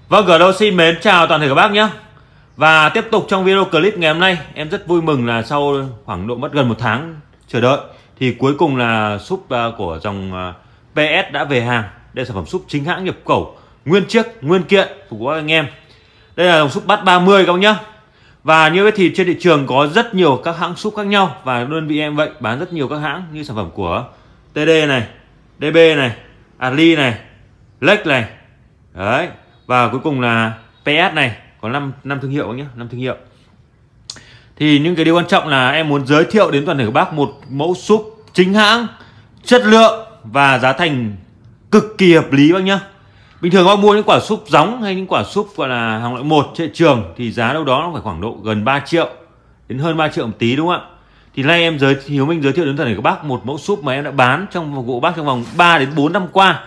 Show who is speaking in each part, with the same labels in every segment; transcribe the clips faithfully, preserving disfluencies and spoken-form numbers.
Speaker 1: Vâng, ở đâu xin mến chào toàn thể các bác nhé. Và tiếp tục trong video clip ngày hôm nay, em rất vui mừng là sau khoảng độ mất gần một tháng chờ đợi thì cuối cùng là súp của dòng pê ét đã về hàng. Đây là sản phẩm súp chính hãng nhập khẩu nguyên chiếc, nguyên kiện phục vụ các anh em. Đây là dòng súp bát ba mươi các bác nhé. Và như vậy thì trên thị trường có rất nhiều các hãng súp khác nhau, và đơn vị em vậy bán rất nhiều các hãng như sản phẩm của tê đê này, đê bê này, Adli này, Lex này. Đấy. Và cuối cùng là pê ét này, có năm năm thương hiệu nhé, năm thương hiệu. Thì những cái điều quan trọng là em muốn giới thiệu đến toàn thể các bác một mẫu súp chính hãng, chất lượng và giá thành cực kỳ hợp lý bác nhá. Bình thường các bác mua những quả súp gióng hay những quả súp gọi là hàng loại một trên thị trường thì giá đâu đó nó phải khoảng độ gần ba triệu đến hơn ba triệu một tí, đúng không ạ? Thì nay em giới thiệu mình giới thiệu đến toàn thể các bác một mẫu súp mà em đã bán trong phục vụ bác trong vòng ba đến bốn năm qua.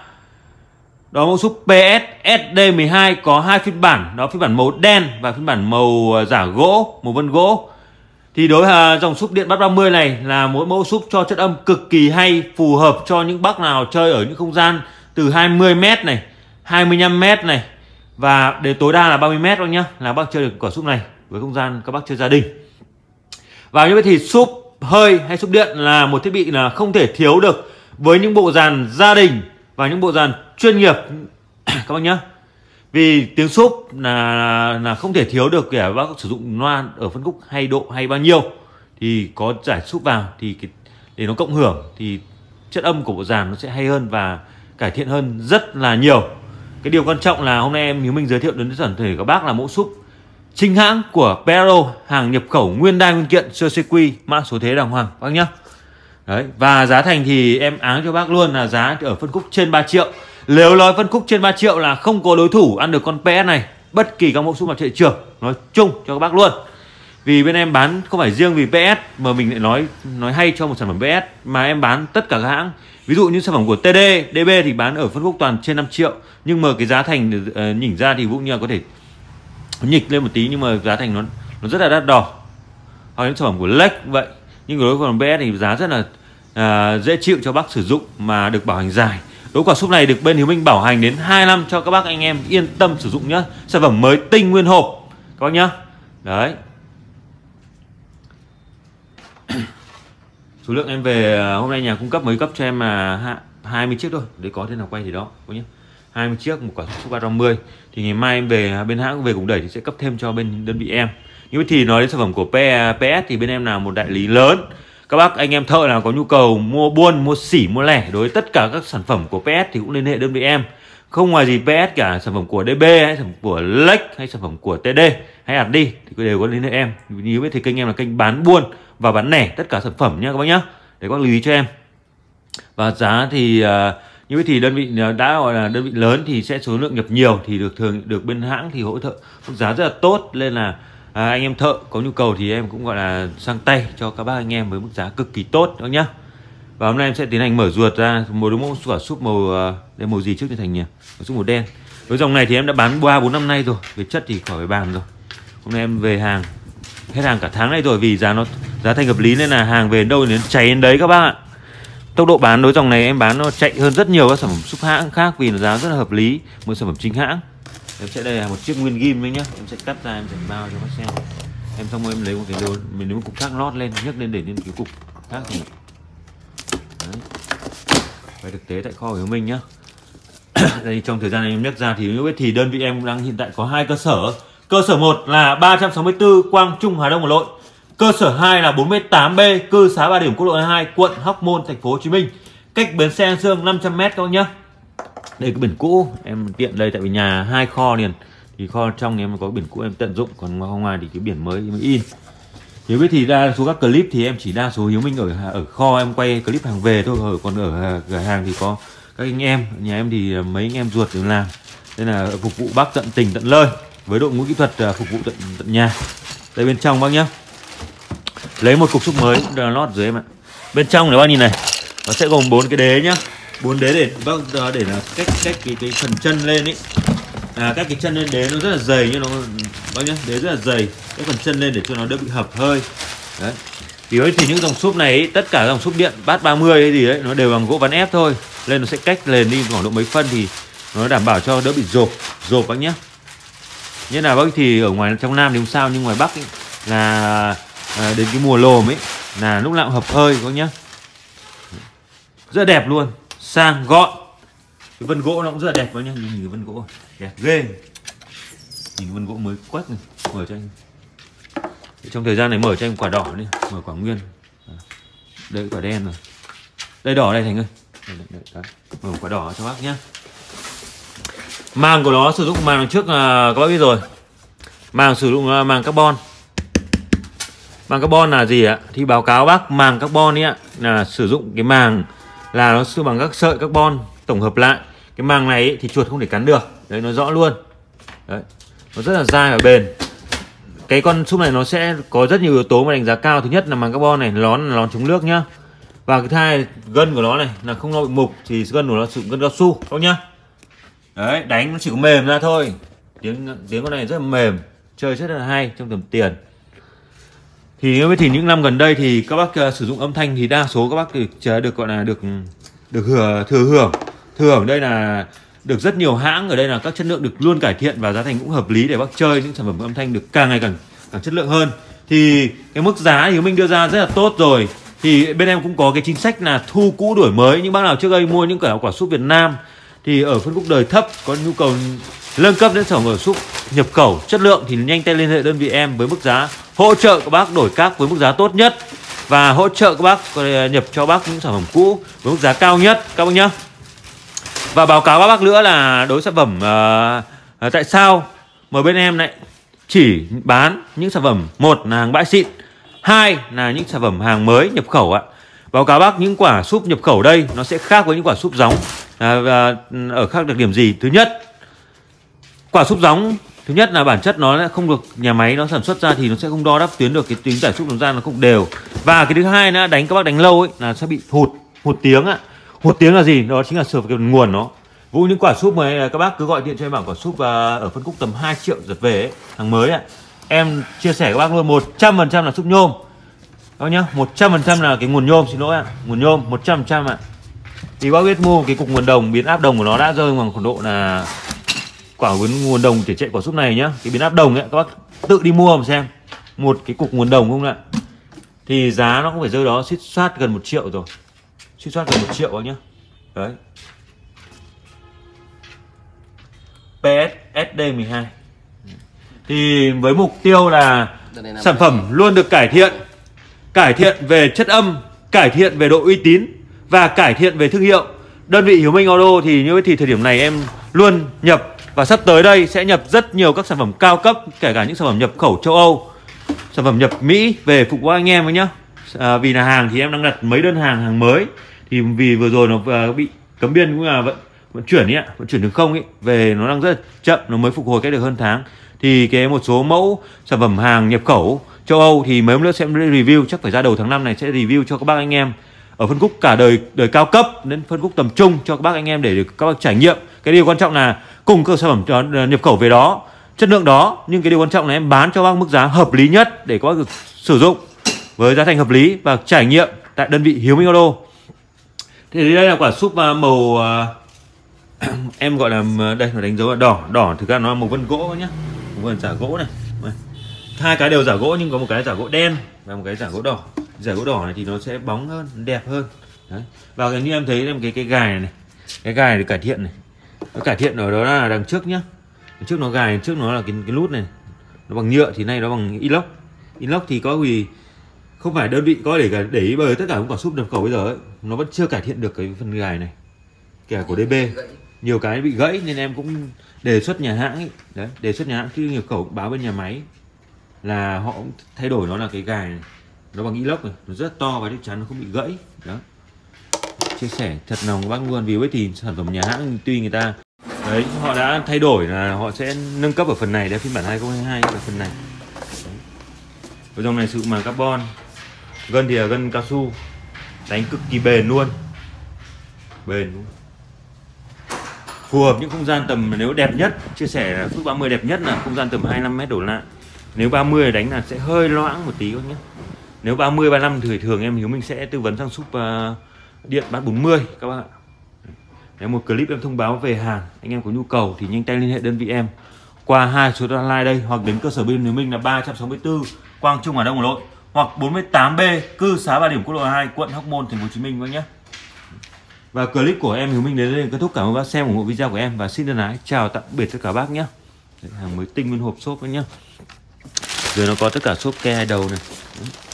Speaker 1: Đó mẫu súp pê ét ét đê mười hai có hai phiên bản, đó phiên bản màu đen và phiên bản màu giả gỗ, màu vân gỗ. Thì đối với dòng súp điện bát ba mươi này là một mẫu súp cho chất âm cực kỳ hay, phù hợp cho những bác nào chơi ở những không gian từ hai mươi mét này, hai mươi lăm mét này và đến tối đa là ba mươi mét thôi nhá, là bác chơi được quả súp này với không gian các bác chơi gia đình. Và như vậy thì súp hơi hay súp điện là một thiết bị là không thể thiếu được với những bộ dàn gia đình và những bộ dàn chuyên nghiệp các bác nhá. Vì tiếng súp là là không thể thiếu được, kể bác sử dụng loa ở phân khúc hay độ hay bao nhiêu thì có giải súp vào thì cái, để nó cộng hưởng thì chất âm của bộ dàn nó sẽ hay hơn và cải thiện hơn rất là nhiều. Cái điều quan trọng là hôm nay em Hiếu Minh giới thiệu đến toàn thể các bác là mẫu súp chính hãng của pê ét o, hàng nhập khẩu nguyên đai nguyên kiện, xê xê quy, mã số thế đàng hoàng bác nhá. Đấy, và giá thành thì em áng cho bác luôn là giá ở phân khúc trên ba triệu. Nếu nói phân khúc trên ba triệu là không có đối thủ ăn được con pê ét này bất kỳ các mẫu súp nào trên thị trường, nói chung cho các bác luôn. Vì bên em bán không phải riêng vì pê ét mà mình lại nói nói hay cho một sản phẩm pê ét, mà em bán tất cả các hãng. Ví dụ như sản phẩm của tê đê, đê bê thì bán ở phân khúc toàn trên năm triệu, nhưng mà cái giá thành uh, nhỉnh ra thì cũng như là có thể nhịch lên một tí, nhưng mà giá thành nó nó rất là đắt đỏ. Hoặc những sản phẩm của Lex vậy, nhưng đối với pê ét thì giá rất là uh, dễ chịu cho bác sử dụng mà được bảo hành dài. Đối quả súp này được bên Hiếu Minh bảo hành đến hai năm cho các bác anh em yên tâm sử dụng nhá. Sản phẩm mới tinh nguyên hộp các bác nhá. Đấy. Số lượng em về hôm nay nhà cung cấp mới cấp cho em là hai mươi chiếc thôi. Để có thế nào quay thì đó có nhá. hai mươi chiếc một quả súp bát ba mươi. Thì ngày mai em về bên hãng về cùng đẩy thì sẽ cấp thêm cho bên đơn vị em. Nhưng thì nói đến sản phẩm của pê ét thì bên em là một đại lý lớn. Các bác anh em thợ nào có nhu cầu mua buôn, mua xỉ, mua lẻ đối với tất cả các sản phẩm của pê ét thì cũng liên hệ đơn vị em. Không ngoài gì pê ét cả, sản phẩm của đê bê hay sản phẩm của Lex hay sản phẩm của tê đê hay Adli thì đều có liên hệ em. Như vậy thì kênh em là kênh bán buôn và bán lẻ tất cả sản phẩm nhá các bác nhá. Để các bác lưu ý cho em. Và giá thì uh, như vậy thì đơn vị đã gọi là đơn vị lớn thì sẽ số lượng nhập nhiều thì được thường được bên hãng thì hỗ trợ giá rất là tốt, nên là À, anh em thợ có nhu cầu thì em cũng gọi là sang tay cho các bác anh em với mức giá cực kỳ tốt đó nhá. Và hôm nay em sẽ tiến hành mở ruột ra một đúng mẫu quả súp màu đây, màu gì trước thì thành nhỉ? Màu súp màu đen. Với dòng này thì em đã bán ba bốn năm nay rồi, về chất thì khỏi bàn rồi. Hôm nay em về hàng hết hàng cả tháng nay rồi, vì giá nó giá thành hợp lý nên là hàng về đâu đến cháy đến đấy các bác ạ. Tốc độ bán đối dòng này em bán nó chạy hơn rất nhiều các sản phẩm súp hãng khác vì nó giá rất là hợp lý, một sản phẩm chính hãng. Em sẽ đây là một chiếc nguyên ghim đấy nhá, em sẽ cắt ra em sẽ bao cho bác xem. Em xong rồi em lấy một cái đồ, mình lấy một cục khác lót lên, nhấc lên để lên cái cục khác thì đấy. Phải thực tế tại kho của Hiếu Minh nhá. Đây trong thời gian này em nhấc ra thì biết thì đơn vị em đang hiện tại có hai cơ sở. Cơ sở một là ba trăm sáu mươi tư Quang Trung Hà Đông Hà Nội. Cơ sở hai là bốn mươi tám B cư xá Ba Điểm quốc lộ hai mươi hai, quận Hóc Môn, thành phố Hồ Chí Minh. Cách bến xe An Sương năm trăm mét các bác nhá. Đây cái biển cũ em tiện đây, tại vì nhà hai kho liền thì kho trong thì em có biển cũ em tận dụng, còn ngoài ngoài thì cái biển mới mới in. Hiếu biết thì đa số các clip thì em chỉ đa số Hiếu Minh ở ở kho em quay clip hàng về thôi, ở còn ở cửa hàng thì có các anh em nhà em thì mấy anh em ruột để làm, nên là phục vụ bác tận tình tận nơi với đội ngũ kỹ thuật phục vụ tận tận nhà. Đây bên trong bác nhá, lấy một cục súp mới lót dưới em ạ. Bên trong này bác nhìn này, nó sẽ gồm bốn cái đế nhá, bốn đế để bác để là cách cách cái, cái phần chân lên ý, à, các cái chân lên đế nó rất là dày như nó bác nhá, đế rất là dày, cái phần chân lên để cho nó đỡ bị hập hơi. Đấy. Thì thì những dòng súp này ý, tất cả dòng súp điện bát ba mươi hay gì đấy nó đều bằng gỗ ván ép thôi, lên nó sẽ cách lên đi khoảng độ mấy phân thì nó đảm bảo cho đỡ bị rộp rộp bác nhá. Nhất là Bắc thì ở ngoài trong Nam thì không sao, nhưng ngoài Bắc ấy, là à, đến cái mùa lồm ấy là lúc nào cũng hợp hơi các nhá. Rất đẹp luôn, sang gọn. Cái vân gỗ nó cũng rất là đẹp các nhá, nhìn cái vân gỗ đẹp ghê. Nhìn cái vân gỗ mới quách này, mở cho anh. Trong thời gian này mở cho anh quả đỏ đi, mở quả nguyên. Đây quả đen rồi. Đây đỏ đây Thành ơi. Đây, đây, đây. Mở quả đỏ cho bác nhá. Màng của nó sử dụng màng trước là các bác biết rồi. Màng sử dụng là màng carbon. Màng carbon là gì ạ? Thì báo cáo bác, màng carbon ấy ạ là sử dụng cái màng là nó sử bằng các sợi carbon tổng hợp lại. Cái màng này ấy, thì chuột không thể cắn được. Đấy, nó rõ luôn. Đấy. Nó rất là dai và bền. Cái con súp này nó sẽ có rất nhiều yếu tố mà đánh giá cao. Thứ nhất là màng carbon này, nó là nón chống nước nhá. Và cái thứ hai, gân của nó này là không lo bị mục, thì gân của nó sử dụng gân cao su không nhá. Đấy, đánh nó chỉ có mềm ra thôi. Tiếng tiếng con này rất là mềm, chơi rất là hay trong tầm tiền. Thì thì những năm gần đây thì các bác uh, sử dụng âm thanh thì đa số các bác được, được gọi là được được hưởng thừa hưởng. Thừa hưởng đây là được rất nhiều hãng ở đây là các chất lượng được luôn cải thiện và giá thành cũng hợp lý để bác chơi những sản phẩm âm thanh được càng ngày càng càng chất lượng hơn. Thì cái mức giá thì mình đưa ra rất là tốt rồi. Thì bên em cũng có cái chính sách là thu cũ đổi mới. Những bác nào trước đây mua những quả quả súp Việt Nam thì ở phân khúc đời thấp có nhu cầu nâng cấp đến sản phẩm súp nhập khẩu chất lượng thì nhanh tay liên hệ đơn vị em với mức giá hỗ trợ các bác đổi các với mức giá tốt nhất và hỗ trợ các bác nhập cho bác những sản phẩm cũ với mức giá cao nhất các bác nhé. Và báo cáo các bác nữa là đối sản phẩm uh, tại sao mà bên em lại chỉ bán những sản phẩm, một là hàng bãi xịn, hai là những sản phẩm hàng mới nhập khẩu ạ. Báo cáo bác những quả súp nhập khẩu đây nó sẽ khác với những quả súp gióng. À, và ở khác đặc điểm gì? Thứ nhất, quả súp gióng thứ nhất là bản chất nó không được nhà máy nó sản xuất ra thì nó sẽ không đo đáp tuyến được cái tính tải xúc nó ra, nó không đều. Và cái thứ hai nữa, đánh các bác đánh lâu ấy là sẽ bị hụt hụt tiếng ạ. Hụt tiếng là gì? Đó chính là sửa cái nguồn nó. Vụ những quả súp mà các bác cứ gọi điện cho em bảo quả súp và ở phân khúc tầm hai triệu giật về ấy, hàng mới ạ. Em chia sẻ các bác luôn một trăm phần trăm là súp nhôm. Đó nhá, một trăm phần trăm là cái nguồn nhôm, xin lỗi ạ. Nguồn nhôm một trăm phần trăm ạ. Thì bác biết mua cái cục nguồn đồng, biến áp đồng của nó đã rơi bằng khoảng độ là quả nguồn đồng để chạy quả súp này nhá. Cái biến áp đồng ấy các bác tự đi mua mà xem. Một cái cục nguồn đồng không ạ? Thì giá nó cũng phải rơi đó suýt soát gần một triệu rồi. Suýt soát gần một triệu đó nhá. Đấy. pê ét ét đê mười hai. Thì với mục tiêu là sản phẩm luôn được cải thiện. Cải thiện về chất âm, cải thiện về độ uy tín và cải thiện về thương hiệu. Đơn vị Hiếu Minh Audio thì như thì thời điểm này em luôn nhập và sắp tới đây sẽ nhập rất nhiều các sản phẩm cao cấp, kể cả những sản phẩm nhập khẩu châu Âu, sản phẩm nhập Mỹ về phục vụ anh em ấy nhá. À, vì là hàng thì em đang đặt mấy đơn hàng hàng mới thì vì vừa rồi nó bị cấm biên cũng là vận vận chuyển ấy ạ, vận chuyển đường không ấy về nó đang rất là chậm, nó mới phục hồi cách được hơn tháng. Thì cái một số mẫu sản phẩm hàng nhập khẩu châu Âu thì mấy hôm nữa sẽ review, chắc phải ra đầu tháng năm này sẽ review cho các bác anh em ở phân khúc cả đời đời cao cấp đến phân khúc tầm trung cho các bác anh em để được các bác trải nghiệm. Cái điều quan trọng là cùng cơ sản phẩm nhập khẩu về đó, chất lượng đó, nhưng cái điều quan trọng là em bán cho bác mức giá hợp lý nhất để các bác được sử dụng với giá thành hợp lý và trải nghiệm tại đơn vị Hiếu Minh Audio. Thì đây là quả súp màu uh, em gọi là đây là đánh dấu là đỏ, đỏ thực ra nó là màu vân gỗ nhá, màu vân giả gỗ này. Hai cái đều giả gỗ nhưng có một cái giả gỗ đen và một cái giả gỗ đỏ. Giả gỗ đỏ này thì nó sẽ bóng hơn, đẹp hơn. Đấy. Và như em thấy em cái cái gài này, này, cái gài được cải thiện này, nó cải thiện ở đó là đằng trước nhá. Đằng trước nó gài, đằng trước nó là cái cái nút này, nó bằng nhựa thì nay nó bằng inox. Inox thì có vì không phải đơn vị có để để ý bởi tất cả những quả súp nhập khẩu bây giờ ấy, nó vẫn chưa cải thiện được cái phần gài này, kể của đê bê nhiều cái bị gãy nên em cũng đề xuất nhà hãng ấy. Đấy, đề xuất nhà hãng khi nhập khẩu báo bên nhà máy là họ cũng thay đổi nó là cái gài này, nó bằng inox này, nó rất to và chắc chắn nó không bị gãy. Đó, chia sẻ thật lòng của bác luôn, vì với thì sản phẩm nhà hãng tuy người ta đấy họ đã thay đổi là họ sẽ nâng cấp ở phần này để phiên bản hai không hai hai ở phần này. Ở dòng này sử dụng màng carbon, gân thì là gân cao su, đánh cực kỳ bền luôn, bền luôn. Phù hợp những không gian tầm nếu đẹp nhất, chia sẻ là Phước ba mươi đẹp nhất là không gian tầm hai mươi lăm mét đổ lại. Nếu ba mươi đánh là sẽ hơi loãng một tí nhé. Nếu ba mươi, ba mươi lăm thì thường em Hiếu mình sẽ tư vấn sang súp uh, điện bán bốn mươi các bạn ạ. Nếu một clip em thông báo về hàng, anh em có nhu cầu thì nhanh tay liên hệ đơn vị em qua hai số hotline đây, hoặc đến cơ sở bên Hiếu Minh là ba trăm sáu mươi tư Quang Trung Hà Đông Hà Nội, hoặc bốn mươi tám B cư xá Bà Điểm Quốc lộ hai quận Hóc Môn thành phố Hồ Chí Minh các nhé. Và clip của em Hiếu Minh đến đây là kết thúc. Cảm ơn bác xem ủng hộ video của em và xin thân ái chào tạm biệt tất cả bác nhé. Đấy, hàng mới tinh nguyên hộp xốp đấy nhá. Rồi nó có tất cả xốp ke hai đầu này. Đấy.